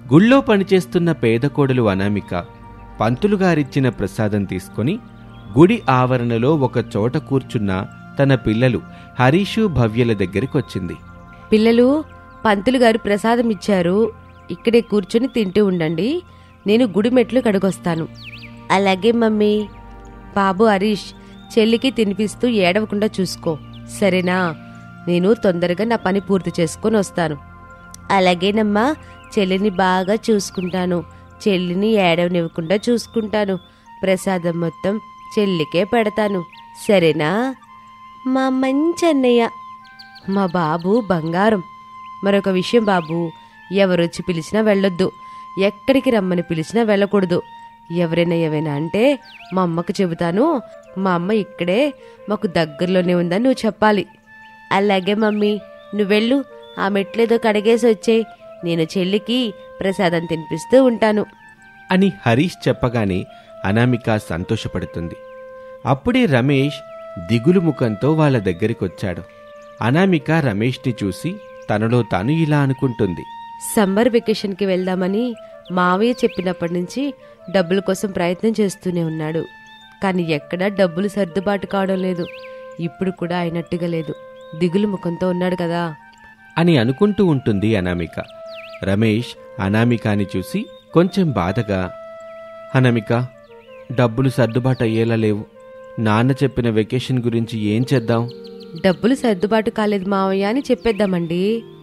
గుళ్ళో పనిచేస్తున్న పేద కోడలు అనామిక పంతులుగారిచ్చిన ప్రసాదం తీసుకొని గుడి ఆవరణలో ఒక చోట కూర్చున్న తన పిల్లలు హరీషు భవ్యల దగ్గరికొచ్చింది. పిల్లలు, పంతులు గారు ప్రసాదం ఇచ్చారు, ఇక్కడే కూర్చుని తింటూ ఉండండి, నేను గుడి మెట్లు కడుగొస్తాను. అలాగే మమ్మీ. బాబు హరీష్, చెల్లికి తినిపిస్తూ ఏడవకుండా చూసుకో, సరేనా? నేను తొందరగా నా పని పూర్తి చేసుకొని వస్తాను. అలాగేనమ్మా, చెల్లిని బాగా చూసుకుంటాను, చెల్లిని ఏడవనివ్వకుండా చూసుకుంటాను, ప్రసాదం మొత్తం చెల్లికే పెడతాను, సరేనా? మా మంచి అన్నయ్య, మా బాబు బంగారం. మరొక విషయం బాబు, ఎవరొచ్చి పిలిచినా వెళ్ళొద్దు, ఎక్కడికి రమ్మని పిలిచినా వెళ్ళకూడదు. ఎవరైనా ఏవైనా అంటే మా అమ్మకు చెబుతాను, మా అమ్మ ఇక్కడే మాకు దగ్గరలోనే ఉందని నువ్వు చెప్పాలి. అలాగే మమ్మీ, నువ్వెళ్ళు, ఆ మెట్లేదో కడిగేసి వచ్చేయ్, నేను చెల్లికి ప్రసాదం తినిపిస్తూ ఉంటాను అని హరీష్ చెప్పగానే అనామిక సంతోషపడుతుంది. అప్పుడే రమేష్ దిగులు ముఖంతో వాళ్ళ దగ్గరికొచ్చాడు. అనామిక రమేష్ని చూసి తనలో తాను ఇలా అనుకుంటుంది. సమ్మర్ వెకేషన్కి వెళ్దామని మావయ్య చెప్పినప్పటి నుంచి డబ్బుల కోసం ప్రయత్నం చేస్తూనే ఉన్నాడు, కానీ ఎక్కడా డబ్బులు సర్దుబాటు కావడం లేదు. ఇప్పుడు కూడా అయినట్టుగా లేదు, దిగులు ముఖంతో ఉన్నాడు కదా అని అనుకుంటూ ఉంటుంది అనామిక. రమేష్ అనామికాని చూసి కొంచెం బాధగా, అనామిక, డబ్బులు సర్దుబాటు అయ్యేలా లేవు, నాన్న చెప్పిన వెకేషన్ గురించి ఏం చేద్దాం? డబ్బులు సర్దుబాటు కాలేదు మావయ్య అని చెప్పేద్దామండి.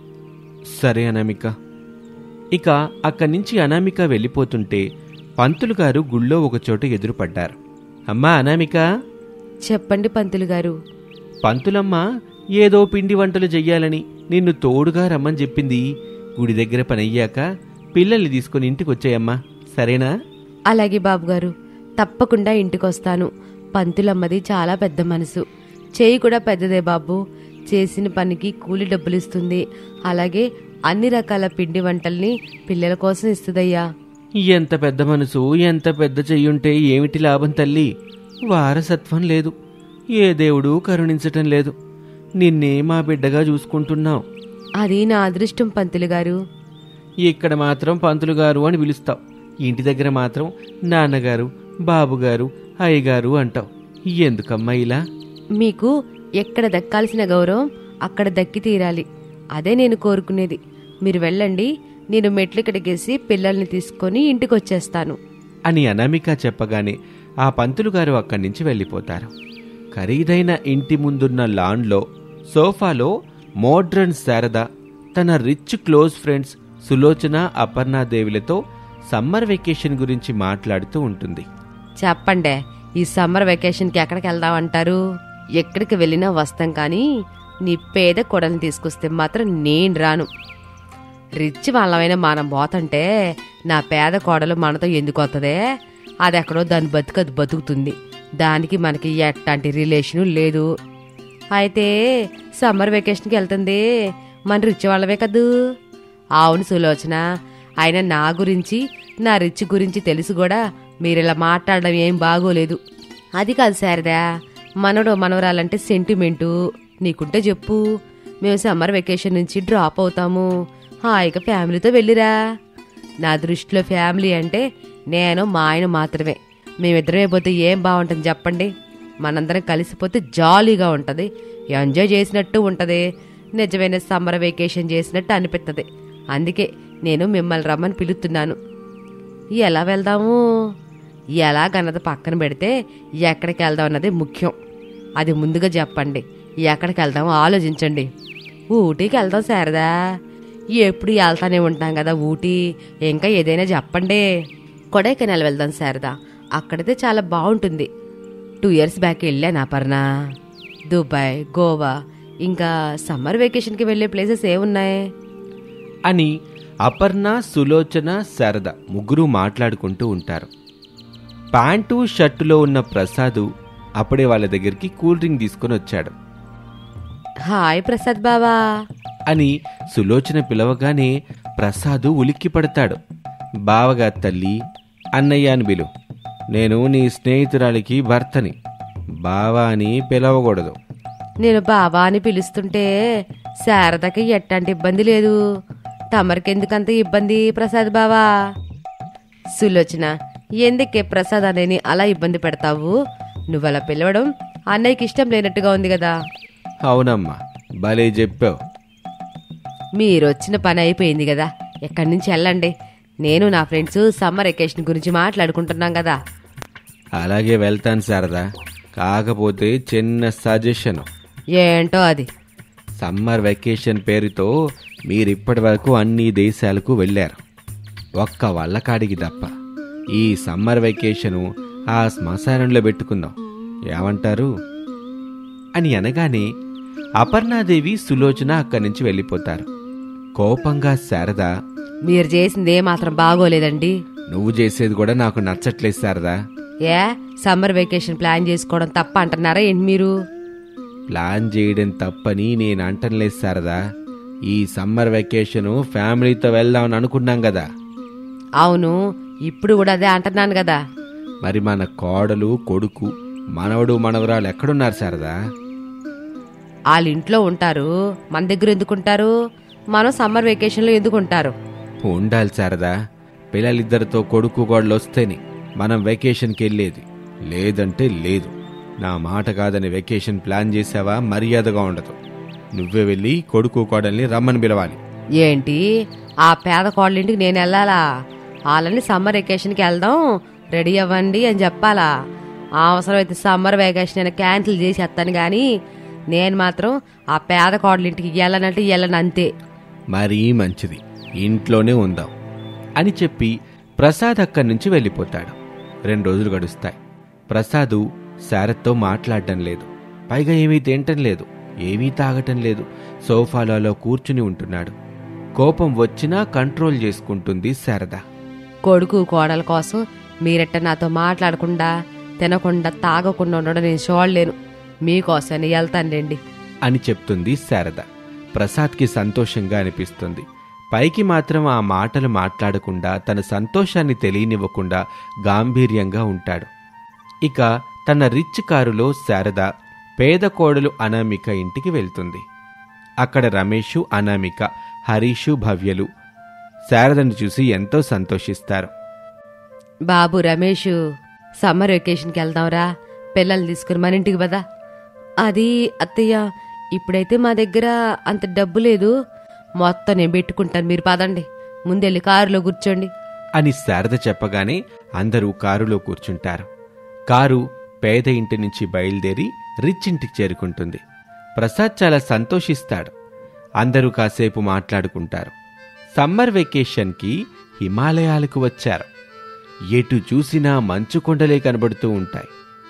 సరే అనామిక. ఇక అక్కడి నుంచి అనామిక వెళ్ళిపోతుంటే పంతులు గారు గుళ్ళో ఒకచోట ఎదురుపడ్డారు. అమ్మా అనామిక. చెప్పండి పంతులు గారు. పంతులమ్మ ఏదో పిండి వంటలు చెయ్యాలని నిన్ను తోడుగా రమ్మని చెప్పింది. గుడి దగ్గర పనయ్యాక పిల్లల్ని తీసుకుని ఇంటికొచ్చాయమ్మా, సరేనా? అలాగే బాబుగారు, తప్పకుండా ఇంటికొస్తాను. పంతులమ్మది చాలా పెద్ద మనసు, చేయి కూడా పెద్దదే బాబు, చేసిన పనికి కూలి డబ్బులిస్తుంది, అలాగే అన్ని రకాల పిండి వంటల్ని పిల్లల కోసం ఇస్తుందయ్యా. ఎంత పెద్ద మనసు, ఎంత పెద్ద చెయ్యుంటే ఏమిటి లాభం తల్లి? వారసత్వం లేదు, ఏ దేవుడు కరుణించటం లేదు, నిన్నే మా బిడ్డగా చూసుకుంటున్నావు. అది నా అదృష్టం పంతులు గారు. ఇక్కడ మాత్రం పంతులు గారు అని పిలుస్తావు, ఇంటి దగ్గర మాత్రం నాన్నగారు, బాబుగారు, అయ్యగారు అంటావు. ఎందుకమ్మా ఇలా? మీకు ఎక్కడ దక్కాల్సిన గౌరవం అక్కడ దక్కి తీరాలి, అదే నేను కోరుకునేది. మీరు వెళ్ళండి, నేను మెట్లు కడిగేసి పిల్లల్ని తీసుకొని ఇంటికొచ్చేస్తాను అని అనామిక చెప్పగానే ఆ పంతులు గారు అక్కడి నుంచి వెళ్ళిపోతారు. ఖరీదైన ఇంటి ముందున్న లాన్లో సోఫాలో మోడ్రన్ శారద తన రిచ్ క్లోజ్ ఫ్రెండ్స్ సులోచన, అపర్ణాదేవిలతో సమ్మర్ వెకేషన్ గురించి మాట్లాడుతూ ఉంటుంది. చెప్పండే, ఈ సమ్మర్ వెకేషన్కి ఎక్కడికి వెళ్దామంటారు? ఎక్కడికి వెళ్ళినా వస్తాం, కానీ నీ పేద కొడల్ని తీసుకొస్తే మాత్రం నేను రాను. రిచ్ వాళ్ళమైనా మనం పోతుంటే నా పేద కోడలు మనతో ఎందుకు వస్తుందే? అది ఎక్కడో దాని బతుకది బతుకుతుంది, దానికి మనకి ఎట్లాంటి రిలేషను లేదు. అయితే సమ్మర్ వెకేషన్కి వెళ్తుంది మన రిచ్ వాళ్ళవే కదూ. అవును సులోచన, అయినా నా గురించి, నా రిచ్ గురించి తెలుసు కూడా మీరిలా మాట్లాడడం ఏం బాగోలేదు. అది కాదు శారదా, మనవడు మనవరాలంటే సెంటిమెంటు, నీకుంటే చెప్పు, మేము సమ్మర్ వెకేషన్ నుంచి డ్రాప్ అవుతాము, హాయిగా ఫ్యామిలీతో వెళ్ళిరా. నా దృష్టిలో ఫ్యామిలీ అంటే నేను మా ఆయన మాత్రమే. మేమిద్దరమే పోతే ఏం బాగుంటుంది చెప్పండి? మనందరం కలిసిపోతే జాలీగా ఉంటుంది, ఎంజాయ్ చేసినట్టు ఉంటుంది, నిజమైన సమ్మర్ వెకేషన్ చేసినట్టు అనిపిస్తుంది. అందుకే నేను మిమ్మల్ని రమ్మని పిలుస్తున్నాను. ఎలా వెళ్దాము? ఎలాగన్నది పక్కన పెడితే ఎక్కడికి వెళ్దాం అన్నది ముఖ్యం. అది ముందుగా చెప్పండి, ఎక్కడికి వెళ్దామో ఆలోచించండి. ఊటీకి వెళ్దాం శారదా, ఎప్పుడు వెళ్తానే ఉంటాం కదా ఊటీ, ఇంకా ఏదైనా చెప్పండి. కొడైకెనాల్ వెళ్దాం శారదా, అక్కడైతే చాలా బాగుంటుంది. 2 years బ్యాక్ వెళ్ళాను అపర్ణ. దుబాయ్, గోవా, ఇంకా సమ్మర్ వెకేషన్కి వెళ్ళే ప్లేసెస్ ఏమున్నాయి అని అపర్ణ, సులోచన, శారద ముగ్గురు మాట్లాడుకుంటూ ఉంటారు. ప్యాంటు షర్టులో ఉన్న ప్రసాదు అప్పుడే వాళ్ళ దగ్గరికి కూల్ డ్రింక్ తీసుకుని వచ్చాడు. హాయ్ ప్రసాద్ బావా అని సులోచన పిలవగానే ప్రసాదు ఉలిక్కి పడతాడు. బావగా తల్లి, అన్నయ్య అని పిలు, నేను నీ స్నేహితురాలికి భర్తని, బావా అని పిలవకూడదు. నేను బావా అని పిలుస్తుంటే శారదకి ఎట్లాంటి ఇబ్బంది లేదు, తమరికెందుకంత ఇబ్బంది ప్రసాద్ బావా? సులోచన, ఎందుకే ప్రసాద్ అన్నయ్యని అలా ఇబ్బంది పెడతావు? నువ్వలా పిలవడం అన్నయ్యకి ఇష్టం లేనట్టుగా ఉంది కదా. అవునమ్మా, భలే చెప్పావు. మీరొచ్చిన పని అయిపోయింది కదా, ఎక్కడి నుంచి వెళ్ళండి. నేను నా ఫ్రెండ్స్ సమ్మర్ వెకేషన్ గురించి మాట్లాడుకుంటున్నాం కదా. అలాగే వెళ్తాను శారదా. కాకపోతే చిన్న సజెషన్. ఏంటో అది? సమ్మర్ వెకేషన్ పేరుతో మీరిప్పటి వరకు అన్ని దేశాలకు వెళ్ళారు, ఒక్క వల్లకాడికి తప్ప. ఈ సమ్మర్ వెకేషను ఆ శ్మశానంలో పెట్టుకుందాం, ఏమంటారు? అని అనగానే అపర్ణాదేవి, సులోచన అక్కడి నుంచి వెళ్ళిపోతారు. కోపంగా శారద, మీరు చేసింది ఏమాత్రం బాగోలేదండి. నువ్వు చేసేది కూడా నాకు నచ్చట్లేదు శారదా. ఏ సమ్మర్ వెకేషన్ ప్లాన్ చేసుకోవడం తప్ప అంటున్నారా ఏంటి మీరు? ప్లాన్ చేయడం తప్పని నేను అంటలేదు శారదా. ఈ సమ్మర్ వెకేషను ఫ్యామిలీతో వెళ్దామని అనుకున్నాం కదా. అవును, ఇప్పుడు కూడా అదే అంటున్నాను కదా. మరి మన కోడలు, కొడుకు, మనవడు, మనవరాలు ఎక్కడున్నారు శారదా? వాళ్ళ ఇంట్లో ఉంటారు, మన దగ్గర ఎందుకుంటారు? మనం సమ్మర్ వెకేషన్లో ఎందుకుంటారు? ఉండాలి శారదా. పిల్లలిద్దరితో కొడుకు కోడలు వస్తేనే మనం వెకేషన్కి వెళ్ళేది, లేదంటే లేదు. నా మాట కాదని వెకేషన్ ప్లాన్ చేసావా మర్యాదగా ఉండదు. నువ్వే వెళ్ళి కొడుకు కోడల్ని రమ్మని పిలవాలి. ఏంటి, ఆ పేద కోళ్ళింటికి నేను వెళ్ళాలా? వాళ్ళని సమ్మర్ వెకేషన్కి వెళ్దాం, రెడీ అవ్వండి అని చెప్పాలా? అవసరమైతే సమ్మర్ వెకేషన్ అయినా క్యాన్సిల్ చేసేస్తాను గాని నేను మాత్రం ఆ పేద కోడలింటికి వెళ్ళనంటే వెళ్ళను, అంతే. మరీ మంచిది, ఇంట్లోనే ఉందాం అని చెప్పి ప్రసాద్ అక్కడి నుంచి వెళ్ళిపోతాడు. 2 రోజులు గడుస్తాయి. ప్రసాదు శారద్తో మాట్లాడటం లేదు, పైగా ఏమీ తినటం లేదు, ఏమీ తాగటం లేదు. సోఫాలలో కూర్చుని ఉంటున్నాడు. కోపం వచ్చినా కంట్రోల్ చేసుకుంటుంది శారద. కొడుకు కోడల కోసం మీరెట్ట నాతో మాట్లాడకుండా, తినకుండా, తాగకుండా ఉండడం నేను చూడలేను. మీకోసమని వెళ్తానులేండి అని చెప్తుంది శారద. ప్రసాద్కి సంతోషంగా అనిపిస్తుంది. పైకి మాత్రం ఆ మాటలు మాట్లాడకుండా, తన సంతోషాన్ని తెలియనివ్వకుండా గాంభీర్యంగా ఉంటాడు. ఇక తన రిచ్ కారులో శారద పేద కోడలు అనామిక ఇంటికి వెళ్తుంది. అక్కడ రమేషు, అనామిక, హరీషు, భవ్యలు శారదను చూసి ఎంతో సంతోషిస్తారు. బాబు రమేషు, సమ్మర్ వెకేషన్కి వెళ్దాంరా, పిల్లల్ని తీసుకుని మన ఇంటికి పదా. అది అత్తయ్య, ఇప్పుడైతే మా దగ్గర అంత డబ్బు లేదు, మొత్తం నేను పెట్టుకుంటాను, మీరు పదండి, ముందెళ్ళి కారులో కూర్చోండి అని శారద చెప్పగానే అందరూ కారులో కూర్చుంటారు. కారు పేద ఇంటి నుంచి బయలుదేరి రిచ్ ఇంటికి చేరుకుంటుంది. ప్రసాద్ చాలా సంతోషిస్తాడు. అందరూ కాసేపు మాట్లాడుకుంటారు. సమ్మర్ వెకేషన్కి హిమాలయాలకు వచ్చారు. ఎటు చూసినా మంచు కొండలే కనబడుతూ ఉంటాయి.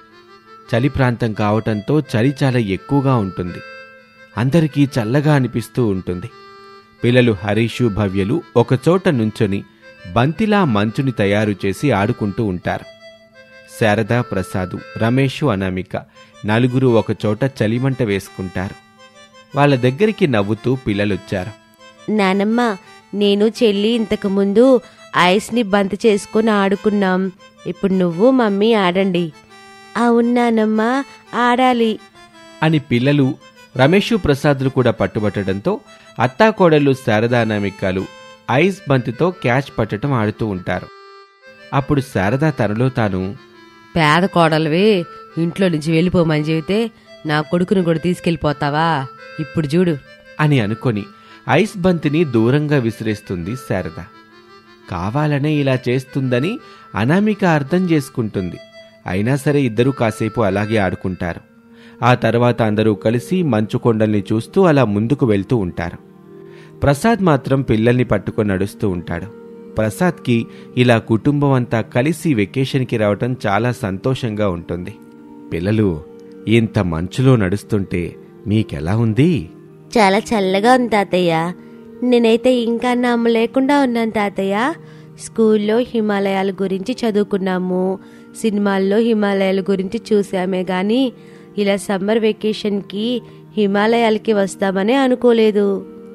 చలి ప్రాంతం కావటంతో చలి చాలా ఎక్కువగా ఉంటుంది. అందరికీ చల్లగా అనిపిస్తూ ఉంటుంది. పిల్లలు హరీషు, భవ్యలు ఒకచోట నుంచొని బంతిలా మంచుని తయారు చేసి ఆడుకుంటూ ఉంటారు. శారద, ప్రసాదు, రమేషు, అనామిక నలుగురు ఒకచోట చలిమంట వేసుకుంటారు. వాళ్ళ దగ్గరికి నవ్వుతూ పిల్లలొచ్చారు. నానమ్మ, నేను చెల్లి ఇంతకు ముందు ఐస్ని బంతి చేసుకుని ఆడుకున్నాం, ఇప్పుడు నువ్వు మమ్మీ ఆడండి. అవునానమ్మా, ఆడాలి అని పిల్లలు రమేషు, ప్రసాదులు కూడా పట్టుబట్టడంతో అత్తాకోడళ్ళు శారద, అనామికలు ఐస్ బంతితో క్యాచ్ పట్టడం ఆడుతూ ఉంటారు. అప్పుడు శారద తనలో తాను, పేద కోడలవి ఇంట్లో నుంచి వెళ్ళిపోమని చెబితే నా కొడుకును కూడా తీసుకెళ్ళిపోతావా? ఇప్పుడు చూడు అని అనుకొని ఐస్ బంతిని దూరంగా విసిరేస్తుంది శారద. కావాలనే ఇలా చేస్తుందని అనామిక అర్థం చేసుకుంటుంది. అయినా సరే ఇద్దరూ కాసేపు అలాగే ఆడుకుంటారు. ఆ తర్వాత అందరూ కలిసి మంచు కొండల్ని చూస్తూ అలా ముందుకు వెళ్తూ ఉంటారు. ప్రసాద్ మాత్రం పిల్లల్ని పట్టుకొని నడుస్తూ ఉంటాడు. ప్రసాద్కి ఇలా కుటుంబం అంతా కలిసి వెకేషన్కి రావటం చాలా సంతోషంగా ఉంటుంది. పిల్లలు, ఇంత మంచులో నడుస్తుంటే మీకెలా ఉంది? చాలా చల్లగా ఉంది తాతయ్య. నేనైతే ఇంకా నమ్మలేకుండా ఉన్నాను తాతయ్య. స్కూల్లో హిమాలయాల గురించి చదువుకున్నాము, సినిమాల్లో హిమాలయాల గురించి చూసామే గాని ఇలా సమ్మర్ వెకేషన్కి హిమాలయాలకి వస్తామని అనుకోలేదు.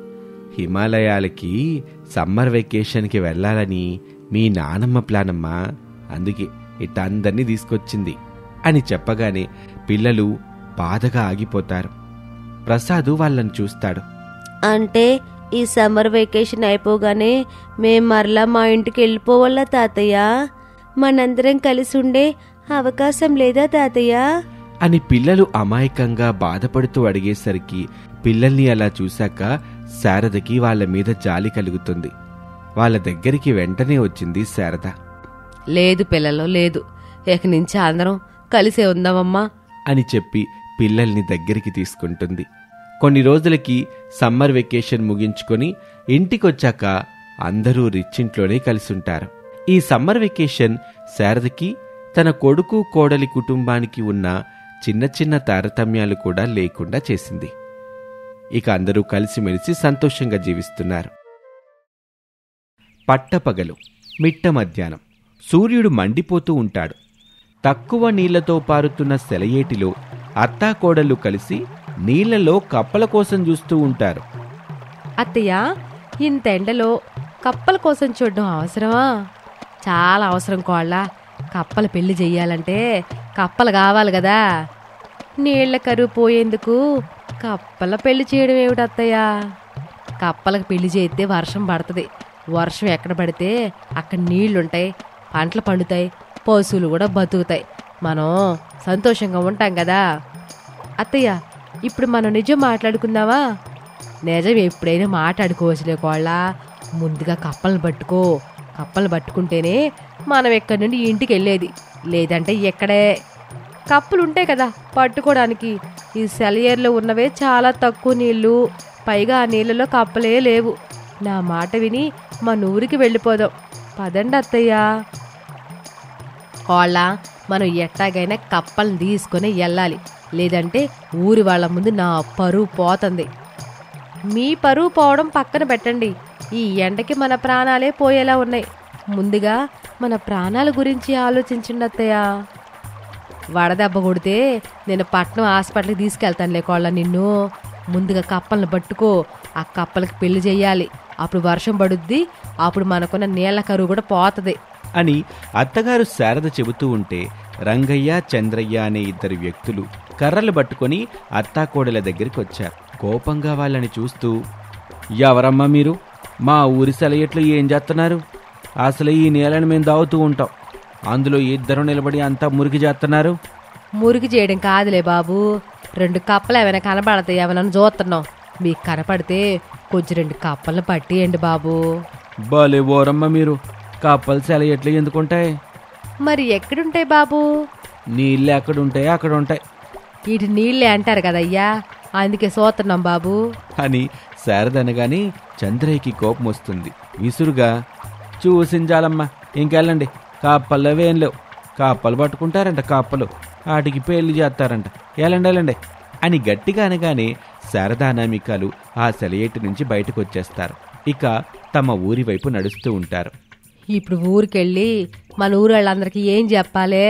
హిమాలయాలకి సమ్మర్ వెకేషన్కి వెళ్ళాలని మీ నానమ్మ ప్లానమ్మా, అందుకే ఇట్ట అందరినీ తీసుకొచ్చింది అని చెప్పగానే పిల్లలు బాధగా ఆగిపోతారు. ప్రసాదు వాళ్ళని చూస్తాడు. అంటే ఈ సమ్మర్ వెకేషన్ అయిపోగానే మేం మరలా మా ఇంటికి వెళ్ళిపోవాలా తాతయ్య? మనందరం కలిసి ఉండే అవకాశం లేదా తాతయ్య? అని పిల్లలు అమాయకంగా బాధపడుతూ అడిగేసరికి పిల్లల్ని అలా చూశాక శారదకి వాళ్ళ మీద జాలి కలుగుతుంది. వాళ్ళ దగ్గరికి వెంటనే వచ్చింది శారద. లేదు పిల్లలు, లేదు, ఇక నుంచి అందరం కలిసే ఉందామమ్మా అని చెప్పి పిల్లల్ని దగ్గరికి తీసుకుంటుంది. కొన్ని రోజులకి సమ్మర్ వెకేషన్ ముగించుకొని ఇంటికొచ్చాక అందరూ రిచ్చింట్లోనే కలిసుంటారు. ఈ సమ్మర్ వెకేషన్ శారదకి తన కొడుకు కోడలి కుటుంబానికి ఉన్న చిన్న చిన్న తారతమ్యాలు కూడా లేకుండా చేసింది. ఇక అందరూ కలిసిమెలిసి సంతోషంగా జీవిస్తున్నారు. పట్టపగలు, మిట్ట మధ్యాహ్నం సూర్యుడు మండిపోతూ ఉంటాడు. తక్కువ నీళ్లతో పారుతున్న సెలయేటిలో అత్తాకోడళ్ళు కలిసి నీళ్లలో కప్పల కోసం చూస్తూ ఉంటారు. అత్తయ్య, ఇంత ఎండలో కప్పల కోసం చూడడం అవసరమా? చాలా అవసరం కోళ్ళ. కప్పల పెళ్లి చెయ్యాలంటే కప్పలు కావాలి కదా. నీళ్ల కరువు పోయేందుకు కప్పల పెళ్లి చేయడం ఏమిటి అత్తయ్య? కప్పలకు పెళ్లి చేస్తే వర్షం పడుతుంది. వర్షం ఎక్కడ పడితే అక్కడ నీళ్లుంటాయి, పంటలు పండుతాయి, పశువులు కూడా బతుకుతాయి. మనం సంతోషంగా ఉంటాం కదా. అత్తయ్య, ఇప్పుడు మనం నిజం మాట్లాడుకుందామా? నిజం ఎప్పుడైనా మాట్లాడుకోవచ్చులే కోళ్ళ. ముందుగా కప్పలను పట్టుకో. కప్పలు పట్టుకుంటేనే మనం ఎక్కడి నుండి ఇంటికి వెళ్ళేది, లేదంటే ఎక్కడే. కప్పులు ఉంటాయి కదా పట్టుకోవడానికి. ఈ సెలయేరులో ఉన్నవే చాలా తక్కువ నీళ్లు, పైగా ఆ నీళ్ళలో కప్పలే లేవు. నా మాట విని మన ఊరికి వెళ్ళిపోదాం. పదండి అత్తయ్య. కోళ్ళ, మనం ఎట్టాగైనా కప్పలను తీసుకొని వెళ్ళాలి, లేదంటే ఊరి వాళ్ళ ముందు నా పరువు పోతుంది. మీ పరువు పోవడం పక్కన పెట్టండి, ఈ ఎండకి మన ప్రాణాలే పోయేలా ఉన్నాయి. ముందుగా మన ప్రాణాల గురించి ఆలోచించండి అత్తయ్య. వడదెబ్బ కొడితే నేను పట్నం హాస్పిటల్కి తీసుకెళ్తానులే కోళ్ళ నిన్ను. ముందుగా కప్పలను పట్టుకో. ఆ కప్పలకి పెళ్లి చెయ్యాలి, అప్పుడు వర్షం పడుద్ది, అప్పుడు మనకున్న నీళ్ల కరువు కూడా పోతుంది అని అత్తగారు శారద చెబుతూ ఉంటే రంగయ్య, చంద్రయ్య అనే ఇద్దరు వ్యక్తులు కర్రలు పట్టుకొని అత్తాకోడల దగ్గరికి వచ్చారు. కోపంగా వాళ్ళని చూస్తూ, ఎవరమ్మా మీరు? మా ఊరి సెలయేట్లు ఏం చేస్తున్నారు? అసలు ఈ నీళ్ళని మేము దావుతూ ఉంటాం, అందులో ఇద్దరు నిలబడి అంతా మురికి చేస్తున్నారు. మురికి చేయడం కాదులే బాబు, 2 కప్పలు ఏమైనా కనపడతాయి, ఏమైనా చూస్తున్నాం. మీకు కనపడితే కొంచెం 2 కప్పలను పట్టియండి బాబు. బాలే ఓరమ్మ మీరు, కప్పలు సెలయేట్లు ఎందుకుంటాయి? మరి ఎక్కడుంటాయి బాబు? నీళ్ళు ఎక్కడుంటాయి అక్కడ ఉంటాయి. వీటి నీళ్ళే అంటారు కదయ్యా, అందుకే చూస్తున్నాం బాబు అని శారద అనగానే చంద్రయ్యకి కోపం వస్తుంది. విసురుగా, చూసించాలమ్మా, ఇంకెళ్ళండి, కప్పలవేం లేవు. కప్పలు పట్టుకుంటారంట, కప్పలు వాటికి పెళ్లి చేస్తారంట, వెళ్ళండి అని గట్టిగా అనగానే శారదా అనామికలు ఆ సెలయేటి నుంచి బయటకు వచ్చేస్తారు. ఇక తమ ఊరి వైపు నడుస్తూ ఉంటారు. ఇప్పుడు ఊరికెళ్ళి మన ఊరు వాళ్ళందరికీ ఏం చెప్పాలి?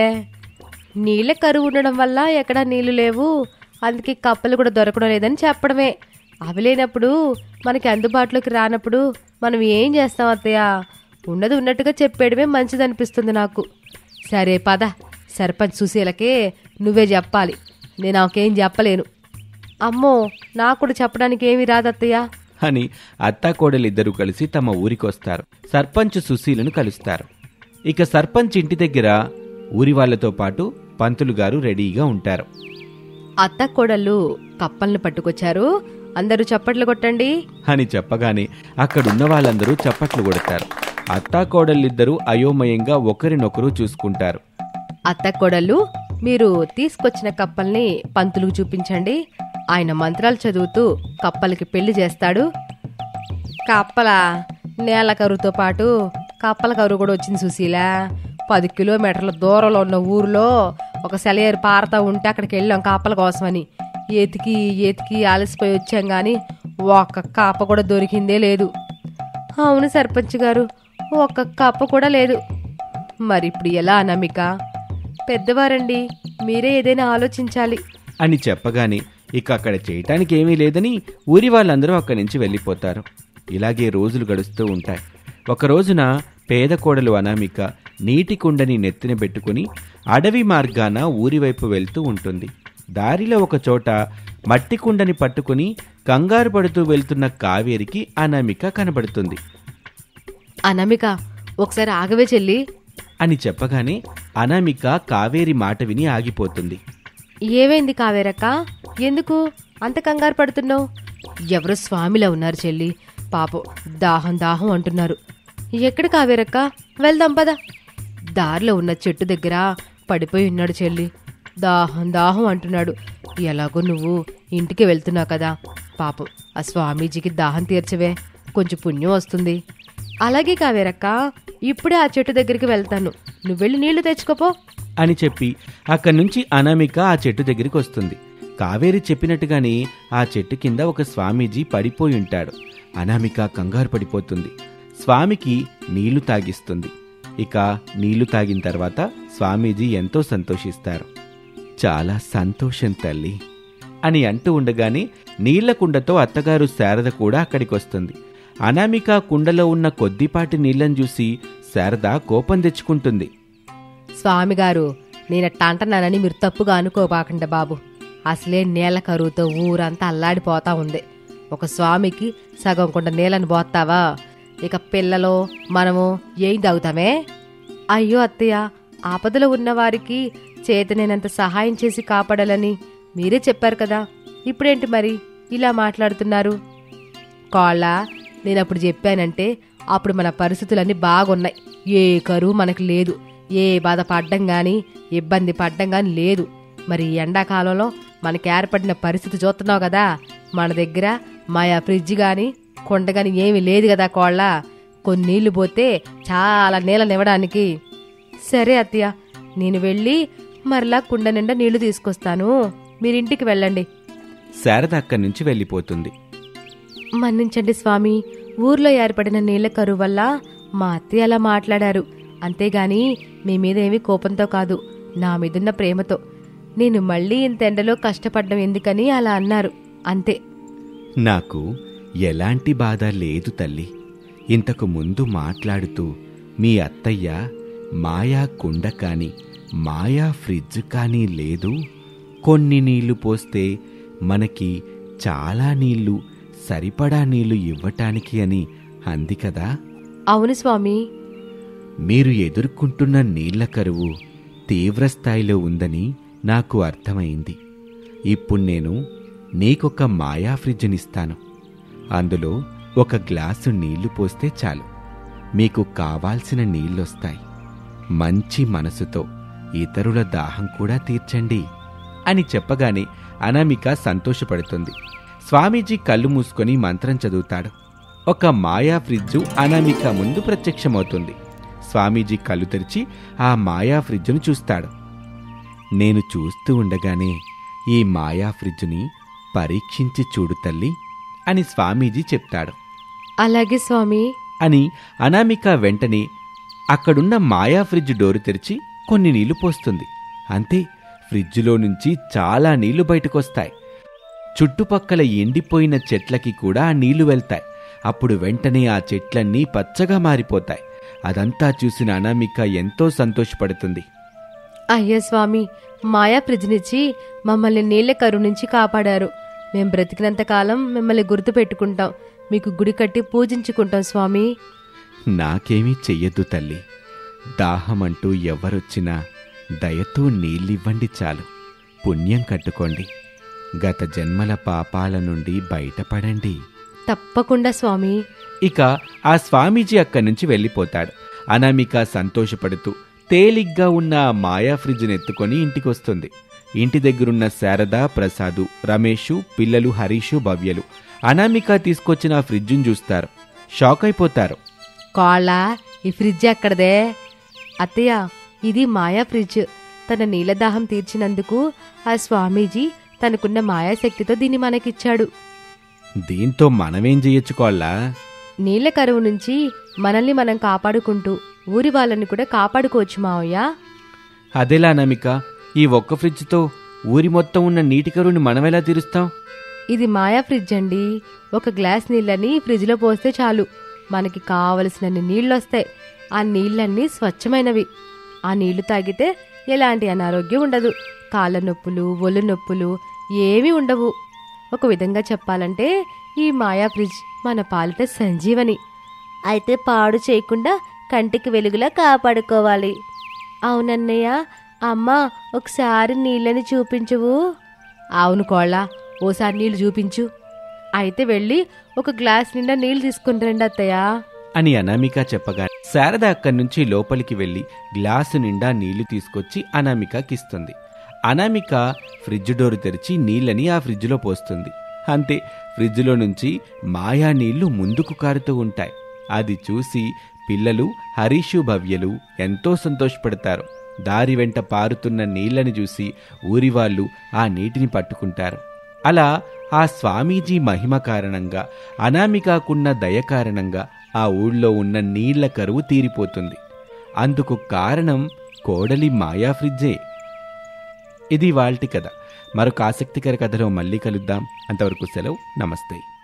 నీళ్ళ కరువు ఉండడం వల్ల ఎక్కడా నీళ్లు లేవు, అందుకే కప్పలు కూడా దొరకడం లేదని చెప్పడమే. అవి లేనప్పుడు, మనకి అందుబాటులోకి రానప్పుడు మనం ఏం చేస్తాం అత్తయ్య? ఉన్నది ఉన్నట్టుగా చెప్పేయడమే మంచిదనిపిస్తుంది నాకు. సరే పద, సర్పంచ్ సుశీలకే నువ్వే చెప్పాలి, నేను నాకేం చెప్పలేను. అమ్మో, నాకు కూడా చెప్పడానికి ఏమీ రాదత్తయ్య అని అత్తాకోడలిద్దరూ కలిసి తమ ఊరికొస్తారు. సర్పంచ్ సుశీలను కలుస్తారు. ఇక సర్పంచ్ ఇంటి దగ్గర ఊరి వాళ్లతో పాటు పంతులు గారు రెడీగా ఉంటారు. అత్తకోడళ్ళు కప్పల్ని పట్టుకొచ్చారు, అందరూ చప్పట్లు కొట్టండి అని చెప్పగానే అక్కడున్న వాళ్ళందరూ చప్పట్లు కొడతారు. అత్తాకోడళ్ళిద్దరూ అయోమయంగా ఒకరినొకరు చూసుకుంటారు. అత్తకోడళ్ళు, మీరు తీసుకొచ్చిన కప్పల్ని పంతులుకు చూపించండి. ఆయన మంత్రాలు చదువుతూ కప్పలకి పెళ్లి చేస్తాడు. కప్పల నేల కరువుతో పాటు కప్పల కరువు కూడా వచ్చింది సుశీల. 10 కిలోమీటర్ల దూరంలో ఉన్న ఊరిలో ఒక సెలయేరు పారుతా ఉంటే అక్కడికి వెళ్ళాం కప్పల కోసమని. ఎతికి ఆలసిపోయి వచ్చాం గాని ఒక్క కప్ప కూడా దొరికిందే లేదు. అవును సర్పంచ్ గారు, ఒక్క కప్ప కూడా లేదు. మరి ఇప్పుడు ఎలా అనామిక? పెద్దవారండి, మీరే ఏదైనా ఆలోచించాలి అని చెప్పగానే ఇక అక్కడ చేయటానికి ఏమీ లేదని ఊరి వాళ్ళందరూ అక్కడి నుంచి వెళ్ళిపోతారు. ఇలాగే రోజులు గడుస్తూ ఉంటాయి. ఒక రోజున పేద కోడలు అనామిక నీటి కుండని నెత్తిన పెట్టుకుని అడవి మార్గాన ఊరివైపు వెళ్తూ ఉంటుంది. దారిలో ఒక చోట మట్టి కుండని పట్టుకుని కంగారు పడుతూ వెళ్తున్న కావేరికి అనామిక కనబడుతుంది. అనామిక, ఒకసారి ఆగవే చెల్లి అని చెప్పగానే అనామిక కావేరి మాట విని ఆగిపోతుంది. ఏమైంది కావేరక్క? ఎందుకు అంత కంగారు పడుతున్నావు? ఎవరో స్వామిలా ఉన్నారు చెల్లి, పాపం దాహం దాహం అంటున్నారు. ఎక్కడ కావేరక్క? వెళ్దాం పద. దారిలో ఉన్న చెట్టు దగ్గర పడిపోయి ఉన్నాడు చెల్లి, దాహం దాహం అంటున్నాడు. ఎలాగో నువ్వు ఇంటికి వెళ్తున్నావు కదా, పాపం ఆ స్వామీజీకి దాహం తీర్చవే, కొంచెం పుణ్యం వస్తుంది. అలాగే కావేరక్క, ఇప్పుడే ఆ చెట్టు దగ్గరికి వెళ్తాను, నువ్వు వెళ్ళి నీళ్లు తెచ్చుకోపో అని చెప్పి అక్కడి నుంచి అనామిక ఆ చెట్టు దగ్గరికి వస్తుంది. కావేరి చెప్పినట్టుగానే ఆ చెట్టు కింద ఒక స్వామీజీ పడిపోయి ఉంటాడు. అనామిక కంగారు పడిపోతుంది. స్వామికి నీళ్లు తాగిస్తుంది. ఇక నీళ్లు తాగిన తర్వాత స్వామీజీ ఎంతో సంతోషిస్తారు. చాలా సంతోషం తల్లి అని అంటూ ఉండగానే నీళ్ల కుండతో అత్తగారు శారద కూడా అక్కడికొస్తుంది. అనామిక కుండలో ఉన్న కొద్దిపాటి నీళ్లను చూసి శారద కోపం తెచ్చుకుంటుంది. స్వామిగారు, నేనట్ట అంటున్నానని మీరు తప్పుగా అనుకోబాకండి బాబు. అసలే నీళ్ల కరువుతో ఊరంతా అల్లాడిపోతా ఉంది. ఒక స్వామికి సగం కుండ నీళ్ళని పోతావా? ఇక పిల్లలు మనము ఏం తాగుతామే? అయ్యో అత్తయ్య, ఆపదలో ఉన్నవారికి చేతనేనంత సహాయం చేసి కాపాడాలని మీరే చెప్పారు కదా, ఇప్పుడేంటి మరి ఇలా మాట్లాడుతున్నారు? కోళ్ళ, నేనప్పుడు చెప్పానంటే అప్పుడు మన పరిస్థితులన్నీ బాగున్నాయి. ఏ కరువు మనకు లేదు, ఏ బాధ పడ్డం గాని ఇబ్బంది పడ్డం గాని లేదు. మరి ఎండాకాలంలో మనకి ఏర్పడిన పరిస్థితి చూస్తున్నావు కదా, మన దగ్గర మాయా ఫ్రిడ్జ్ గాని కుండ గాని ఏమీ లేదు కదా కోళ్ళ. కొన్ని నీళ్లు పోతే చాలా నీళ్ళనివ్వడానికి. సరే అత్తయ్య, నేను వెళ్ళి మరలా కుండ నిండా నీళ్లు తీసుకొస్తాను, మీరింటికి వెళ్ళండి. శారద అక్కడి నుంచి వెళ్ళిపోతుంది. మన్నించండి స్వామి, ఊర్లో ఏర్పడిన నీళ్ల కరువు వల్ల మా అత్తయ్య అలా మాట్లాడారు. అంతేగాని మీ మీద ఏమీ కోపంతో కాదు, నా మీదున్న ప్రేమతో. నేను మళ్ళీ ఇంత ఎండలో కష్టపడ్డం ఎందుకని అలా అన్నారు, అంతే. నాకు ఎలాంటి బాధ లేదు తల్లి. ఇంతకు ముందు మాట్లాడుతూ మీ అత్తయ్య మాయా కుండ కాని మాయా ఫ్రిడ్జ్ కానీ లేదు, కొన్ని నీళ్లు పోస్తే మనకి చాలా నీళ్లు సరిపడా నీళ్లు ఇవ్వటానికి అని అంది కదా. అవును స్వామి. మీరు ఎదుర్కొంటున్న నీళ్ల కరువు తీవ్రస్థాయిలో ఉందని నాకు అర్థమైంది. ఇప్పుడు నేను నీకొక మాయా ఫ్రిడ్జ్నిస్తాను. అందులో ఒక గ్లాసు నీళ్లు పోస్తే చాలు, మీకు కావాల్సిన నీళ్ళొస్తాయి. మంచి మనసుతో ఇతరుల దాహం కూడా తీర్చండి అని చెప్పగానే అనామిక సంతోషపడుతుంది. స్వామీజీ కళ్ళు మూసుకొని మంత్రం చదువుతాడు. ఒక మాయా ఫ్రిడ్జు అనామిక ముందు ప్రత్యక్షమవుతుంది. స్వామీజీ కళ్ళు తెరిచి ఆ మాయా ఫ్రిడ్జును చూస్తాడు. నేను చూస్తూ ఉండగానే ఈ మాయా ఫ్రిడ్జుని పరీక్షించి చూడు తల్లి అని స్వామీజీ చెప్తాడు. అలాగే స్వామి అని అనామిక వెంటనే అక్కడున్న మాయా ఫ్రిడ్జ్ డోరు తెరిచి కొన్ని నీళ్లు పోస్తుంది. అంతే, ఫ్రిడ్జ్లో నుంచి చాలా నీళ్లు బయటకొస్తాయి. చుట్టుపక్కల ఎండిపోయిన చెట్లకి కూడా ఆ నీళ్లు వెళ్తాయి. అప్పుడు వెంటనే ఆ చెట్లన్నీ పచ్చగా మారిపోతాయి. అదంతా చూసిన అనామిక ఎంతో సంతోషపడుతుంది. అయ్యా స్వామి, మాయా ఫ్రిడ్జ్నిచ్చి మమ్మల్ని నీళ్ల కరువు నుంచి కాపాడారు. మేం బ్రతికినంతకాలం మిమ్మల్ని గుర్తు పెట్టుకుంటాం, మీకు గుడి కట్టి పూజించుకుంటాం స్వామి. నాకేమీ చెయ్యొద్దు తల్లి. దాహమంటూ ఎవరొచ్చినా దయతో నీళ్ళివ్వండి చాలు. పుణ్యం కట్టుకోండి. గత జన్మల పాపాల నుండి బయటపడండి. తప్పకుండా స్వామి. ఇక ఆ స్వామీజీ అక్కడి నుంచి వెళ్ళిపోతాడు. అనామిక సంతోషపడుతూ తేలిగ్గా ఉన్న ఆ మాయా ఫ్రిడ్జ్ని ఎత్తుకొని ఇంటికొస్తుంది. ఇంటి దగ్గరున్న శారద, ప్రసాదు, రమేషు, పిల్లలు హరీషు, భవ్యలు అనామిక తీసుకొచ్చిన ఆ ఫ్రిడ్జ్ని చూస్తారు. షాక్ అయిపోతారు. కోళ్ళ, ఈ ఫ్రిడ్జ్ ఎక్కడదే? అత్తయ్య, ఇది మాయా ఫ్రిడ్జ్. తన నీలదాహం తీర్చినందుకు ఆ స్వామీజీ తనకున్న మాయాశక్తితో దీన్ని మనకిచ్చాడు. దీంతో మనమేం చెయ్యొచ్చుకోవాలా? నీళ్ల కరువు నుంచి మనల్ని మనం కాపాడుకుంటూ ఊరి వాళ్ళని కూడా కాపాడుకోవచ్చు మావయ్య. అదేలా అనామిక, ఈ ఒక్క ఫ్రిడ్జ్తో ఊరి మొత్తం ఉన్న నీటి కరువుని మనమెలా తీరుస్తాం? ఇది మాయా ఫ్రిడ్జ్ అండి. ఒక గ్లాస్ నీళ్ళని ఫ్రిడ్జ్లో పోస్తే చాలు, మనకి కావలసినన్ని నీళ్ళొస్తాయి. ఆ నీళ్ళన్నీ స్వచ్ఛమైనవి. ఆ నీళ్లు తాగితే ఎలాంటి అనారోగ్యం ఉండదు. కాళ్ళ నొప్పులు, ఒళ్ళు నొప్పులు ఏమీ ఉండవు. ఒక విధంగా చెప్పాలంటే ఈ మాయా ఫ్రిడ్జ్ మన పాలిట సంజీవని. అయితే పాడు చేయకుండా కంటికి వెలుగులా కాపాడుకోవాలి. అవునన్నయ్య, అమ్మా ఒకసారి నీళ్ళని చూపించవు. అవును కోళ్ళ, ఓసారి నీళ్లు చూపించు. అయితే వెళ్ళి ఒక గ్లాస్ నిండా నీళ్లు తీసుకుని రండి అత్తయ్య అని అనామిక చెప్పగా శారద అక్కడి నుంచి లోపలికి వెళ్లి గ్లాసు నిండా నీళ్లు తీసుకొచ్చి అనామికకిస్తుంది. అనామిక ఫ్రిడ్జ్ డోరు తెరిచి నీళ్ళని ఆ ఫ్రిడ్జ్లో పోస్తుంది. అంతే, ఫ్రిడ్జ్లో నుంచి మాయా నీళ్లు ముందుకు కారుతూ ఉంటాయి. అది చూసి పిల్లలు హరీషు, భవ్యలు ఎంతో సంతోషపడతారు. దారి వెంట పారుతున్న నీళ్లని చూసి ఊరివాళ్లు ఆ నీటిని పట్టుకుంటారు. అలా ఆ స్వామీజీ మహిమ కారణంగా, అనామికకున్న దయ కారణంగా ఆ ఊళ్ళో ఉన్న నీళ్ల కరువు తీరిపోతుంది. అందుకు కారణం కోడలి మాయా ఫ్రిడ్జే. ఇది ఇవాల్టి కథ. మరొక ఆసక్తికర కథలో మళ్ళీ కలుద్దాం. అంతవరకు సెలవు. నమస్తే.